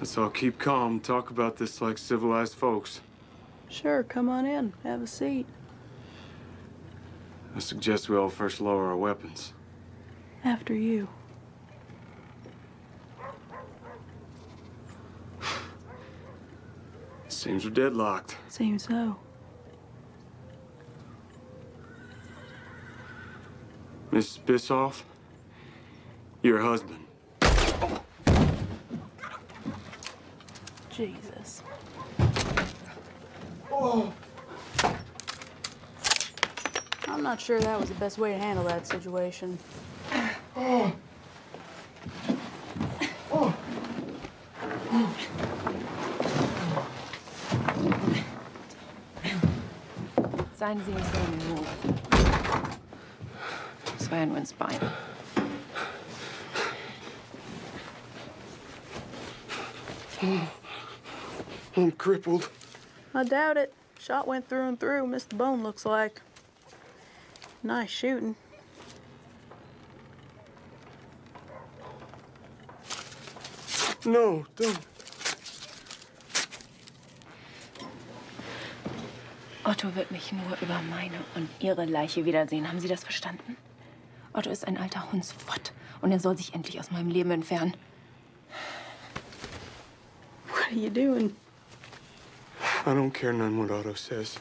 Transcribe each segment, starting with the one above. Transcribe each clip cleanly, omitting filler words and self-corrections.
Let's all keep calm, talk about this like civilized folks. Sure, come on in. Have a seat. I suggest we all first lower our weapons. After you. Seems we're deadlocked. Seems so. Mrs. Bissoff, your husband. Jesus. Oh. I'm not sure that was the best way to handle that situation. Oh. Oh. Seien Sie nicht so in den Mut. Das war ja nur ins Bein. I'm crippled. I doubt it. Shot went through and through. Missed the bone, looks like. Nice shooting. No, don't. Otto wird mich nur über meine und Ihre Leiche wiedersehen. Haben Sie das verstanden? Otto ist ein alter Hundsfott und er soll sich endlich aus meinem Leben entfernen. What are you doing? I don't care none what Otto says.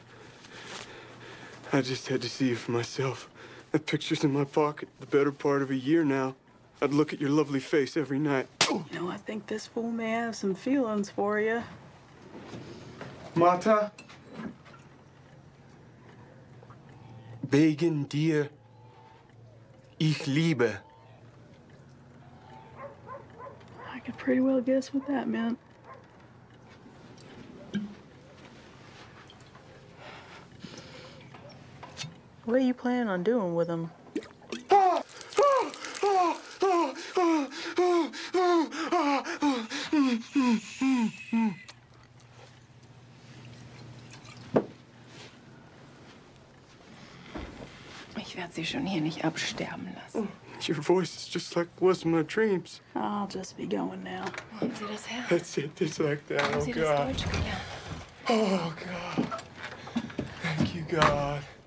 I just had to see you for myself. That picture's in my pocket the better part of a year now. I'd look at your lovely face every night. Oh. You know, I think this fool may have some feelings for you. Martha? Wegen dir. Ich liebe. I could pretty well guess what that meant. What are you planning on doing with him? Ich werde Sie schon hier nicht absterben lassen. Your voice is just like it was in my dreams. I'll just be going now. Wo haben Sie das her? That's it. It's like that. Haben Oh, Sie das God. Deutsch gelernt? Oh, God. Thank you, God.